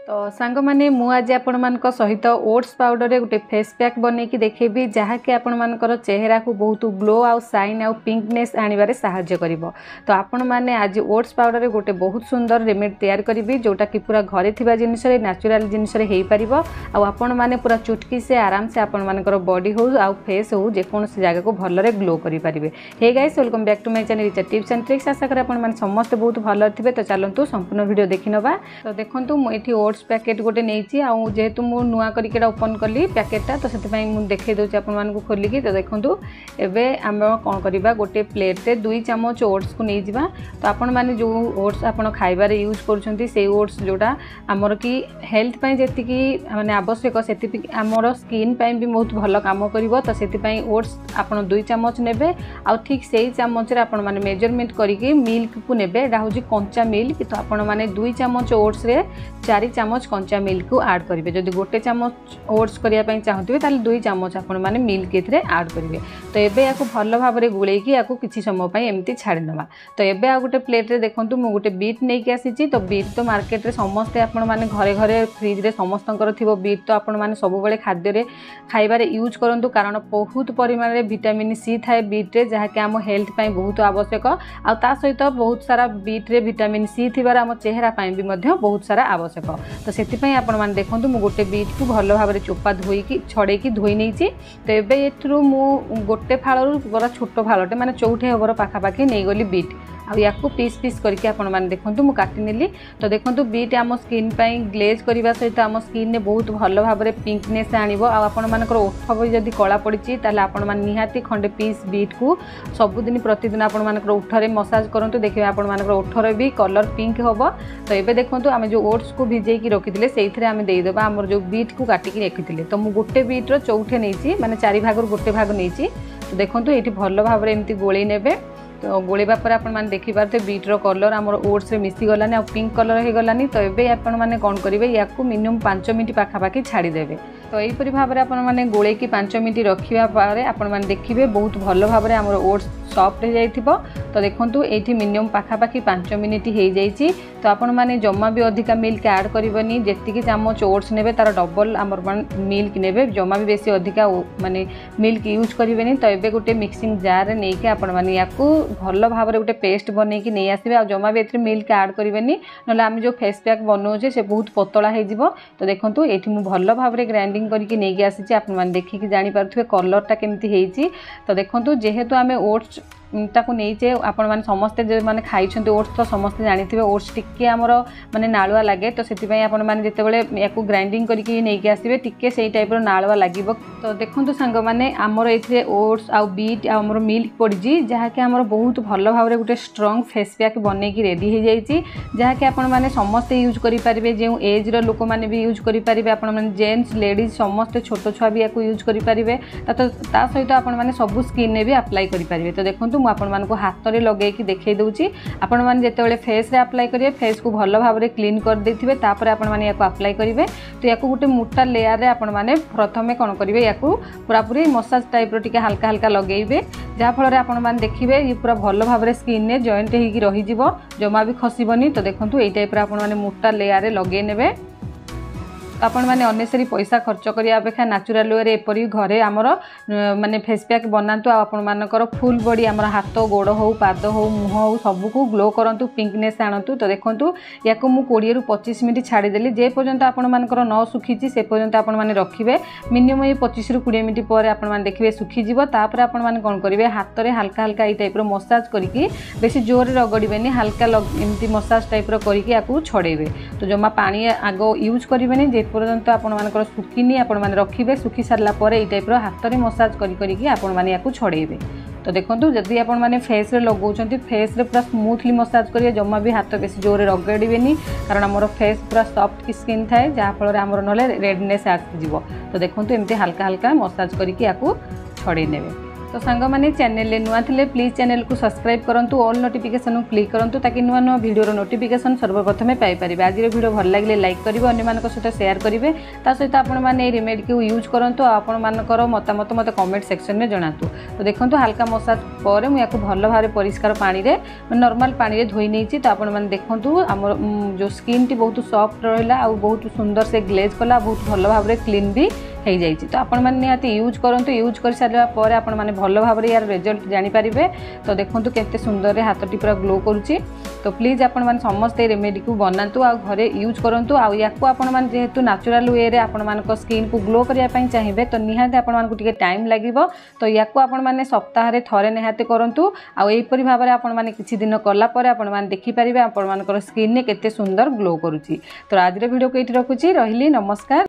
तो सांग माने मु आज आपण मानक सहित ओट्स पाउडर रे गोटे फेस पैक बनै कि देखेबी जहाँकि आपण मानकर चेहरा को बहुत ग्लो आउ साइन आउ पिंकनेस आनिबारे सहाय्य करिवो। तो आपण माने आज ओट्स पाउडर रे गोटे बहुत सुंदर रेमेडी तैयार करिवि जोटा कि पूरा घरे थिबा जिनिस रे नेचुरल जिनिस रे हेई परिवो। आउ आपण माने पूरा चुटकी से आराम से आपण मानकर बॉडी हो आउ फेस हो जे कोनोसी जगह को भल रे ग्लो करि परिबे। Hey guys welcome back to my channel Richa tips and tricks. आशा कर आपण माने समस्त बहुत भल थिबे। तो चलंतु संपूर्ण वीडियो देखिनबा। तो देखंतु मु एठी ओट्स पैकेट गोटे नहीं आउ जेहेतु मु नुआ करके ओपन कली पैकेटा तो से देखे दूसरी आपण खोलिकी। तो देखो एवं आम कौन करवा गोटे प्लेट रे 2 चम्मच ओट्स को नहीं जावा। तो आपण मैंने जो ओट्स आपण खाइबार यूज कर ओट्स जोटा आमर कि हेल्थ जी माने आवश्यक से आमर स्किन भी बहुत भल कम कर। तो से ओट्स आपण 2 चम्मच नेबे आउ ठीक से चम्मच आपण मैंने मेजरमेंट करके मिल्क को नेबे। एटा हूँ कंचा मिल्क। तो आपण मैंने 2 चम्मच ओट्स रे 4 चम्मच कंचा मिल्क को ऐड करेंगे। जदि गोटे चम्मच ओट्स करने चाहते ताले 2 चम्मच आपण मैंने मिल्क एथिरे ऐड करेंगे। तो एबे याको भल भाव में गुलेकी याको किछि समय पई एमती छाड़ी नवा। तो एबे आ गोटे प्लेट रे देखंतु मु गोटे बीट नहीं के आसीची। तो बीट तो मार्केट रे समस्ते आपण माने घरे घरे फ्रिज रे समस्तंकर थिबो बीट। तो आपण माने सब बेले खाद्य रे खाइबारे यूज करंतु कारण बहुत परिमाण रे विटामिन सी थाए बीट रे जहा कि आम हेल्थ पई बहुत आवश्यक। आ ता सहित बहुत सारा बीट रे विटामिन सी थिबार आम चेहरा पई भी मध्य बहुत सारा आवश्यक। तो सेति आपण मैंने देखो मु गोटे बीट को भल भाव में चोपा धोईकी छड़ेकी धोई नहीं। तो एबे एथरू मु गोटे फाड़ू बड़ा छोट फाड़टे माने 4 ओवर पाखापाखि नहीं गली बीट आ या पीस पीस करके आपण मैंने देखो मु काटी नेली। तो देखो बीट आम स्किन पाई ग्लेज करने सहित आम स्किन ने बहुत भल भाव में पिंकनेस आनिबो। आपण मानकर ओठ भी जदि कला पड़ी ताले आपण माने निहाती खंडे पीस बीट को सबुदिन प्रतिदिन आपण मानकर ओठरे मसाज करंतु देखिबे आपण मानकर ओठरे भी कलर पिंक होबो। तो एबे देखंतु आमे जो ओट्स को भिजेकी रखिथिले सेइथरे आमे देई देबा हमर जो बीट को काटिकी रखिथिले। तो मु गोटे बीट रो चौथे नैची माने 4 भाग गोटे भाग नैची। तो देखंतु एठी भल भाव में एमती गोळै नेबे। तो गोलेबा पर आपण माने देखि पारते बीट रो कलर हमर ओट्स रे मिसी गलानी आ पिंक कलर हे गलानी। तो एबे आपण माने कोन करिवे याकू मिनिमम 5 मिनिट पाखापाखि छाड़ी देबे। तो यही परि भाव रे आपण माने गोळे की 5 मिनिट रखिबा पारे आपण माने देखिबे बहुत भल भाव रे हमर ओट्स सॉफ्ट हो जाइथिबो। तो देखंतु एठी मिनिमम पाखापाखि 5 मिनिट हे जाइछि। तो आपण माने जम्मा भी अधिका मिल्क ऐड करबनी जेतिकी चम्मच ओट्स नेबे तार डबल हमर मिल्क नेबे जम्मा भी बेसी अधिका माने मिल्क यूज करबेनी। तो एबे गोटे मिक्सिंग जार रे नेके आपण माने याकू भल भाव में गोटे पेस्ट बन की नहीं आसबे। आ जमा भी एथरे मिल्क ऐड करबेनी नले आम जो फेस पैक बनाऊे से बहुत पतला हो जिवो। तो देखंतु एठी मु भल भाव में ग्राइंडिंग करके नहीं आसी आपण माने देखिकी जानि पारथुवे कलरटा केमती हेइची। तो देखंतु जेहेतु आमे ओट्स ताकू नहींचे आपण मैंने समस्ते जो मैंने खाई ओट्स तो समस्ते जानी ओट्स टिके आमर माने नालुआ लगे। तो से आपण मैंने जितेबाला या ग्राइंडिंग करके नहीं आसबे टिके से टाइप नालुआ लगे। तो देखो सांग मैंने आमर ये ओट्स आउ बीट आमर मिल्क पड़ी जहाँकि आमर बहुत भल भाव में गोटे स्ट्रंग फेस पैक बनई की रेडी हो जाइए जहाँकि आपण मैंने समस्ते यूज करेंगे। जो एज लोक मैंने भी यूज करेंगे आपण मैंने जेंट्स लेडीज समस्ते छोट छुआ भी या यूज करेंगे। ता सहित आपण मैंने सब स्किन ने भी अप्लाई करेंगे। तो देखो आपण मानक हाथ में लगे देखई दूची आपण माने जेतेबेले फेस रे अप्लाई करिवे फेस को भल भाव में क्लीन कर देथिबे तापर आपण माने याको अप्लाई करिवे। तो याको गोटे मोटा लेयर रे आपण माने प्रथमे कोन करिवे याको पूरा पूरी मसाज टाइप रो टिके हल्का हल्का लगेइबे जा फल रे आपण माने देखिबे ये पूरा भल भाव में स्किन ने जॉइंट हेकी रही जिवो जमा भी खसिबनी। तो देखंतु एई टाइप रे आपण माने मोटा लेयर रे लगे नेबे। आपण माने अनेसरी पैसा खर्च करिया अपेक्षा नेचुरल वे एपरी घरे आमर माने फेस पैक बनातु। आपण मानकर फुल बॉडी आमर हाथ गोड़ हो पाद हो मुह हो सबको ग्लो करंतु पिंकनेस आणतु। तो देखंतु याको मु 20 रु 25 मिनिट छाड़ी देली जे पर्यंत आपण मानकर न सुखीची से पर्यंत आपण माने रखिबे। मिनिमम ये 25 रु 20 मिनिट पर आपण माने देखिबे सुखी जिवो। तापर आपण माने कोन करिवे हाथ रे हल्का हल्का ए टाइप रो मसाज करके बेसी जोर रगड़ीबेनी हल्का एमती मसाज टाइप रो करके याको छड़ेबे। तो जमा पानी आगो यूज करिबेनी जे पर्यंत आपण मानकर सुखीनी आपण माने रखिबे। सुखी सारला परे ए टाइप रो हाथ रे मसाज करी आपण माने याको छड़ेबे। तो देखंतु जदि आपण माने फेस रे लगौचंती फेस रे पूरा स्मूथली मसाज करिए जम्मा भी हाथ बेसी जोर रगड़ीबेनी कारण हमर फेस पूरा सॉफ्ट स्किन थाए जहाँ फल रे हमर नले रेडनेस आसी जिवो। तो देखंतु एमती हल्का हल्का मसाज करके याको छड़े नेबे। तो सांग मैंने चैनल नुआ थे प्लीज चैनल को सब्सक्राइब करूँ ऑल नोटिफिकेशन क्लिक करूँ ताकि नुआ नुआ वीडियो नोटिफिकेशन सर्वप्रथम पाइपर। आज वीडियो भल लगे लाइक करेंगे अन्य सहित शेयर करेंगे सहित आपने रेमेडी को यूज करूँ आपर मतामत मत कमेंट सेक्शन में जनातु। तो देखो हल्का मसाज पर मुझे भल भाव परिष्कार पानी रे नॉर्मल पानी रे धोई नहीं तो आपण मैंने देखूँ आम जो स्किन टी बहुत सॉफ्ट रहा आ बहुत सुंदर से ग्लेज कला बहुत भल भाव क्लीन भी हो जाए। तो आपण मैंने निहाती यूज करूँ यूज कर सारा पर आपण मैंने भल भाव यार रिजल्ट जानीपारे। तो देखो केते सुंदर हाथटी पूरा ग्लो करुच्ची। तो प्लीज आपण मैंने समस्ते रेमेडी को बनातु आ घरे यूज करूँ या मैंने जेहेतु नेचुरल वे रे आपण मान स्किन को ग्लो करने चाहिए तो निहाती आपण मानकु टिके टाइम लागिवो। तो या आपण मैंने सप्ताह थरे निहाती करूँ आईपरी भाव में आपण मैंने किछि दिन कला पर आपण मैंने देखिपारे आपण मानकर स्किन ने केते सुंदर ग्लो करुच्ची। तो आज वीडियो को ये रखुची रही नमस्कार।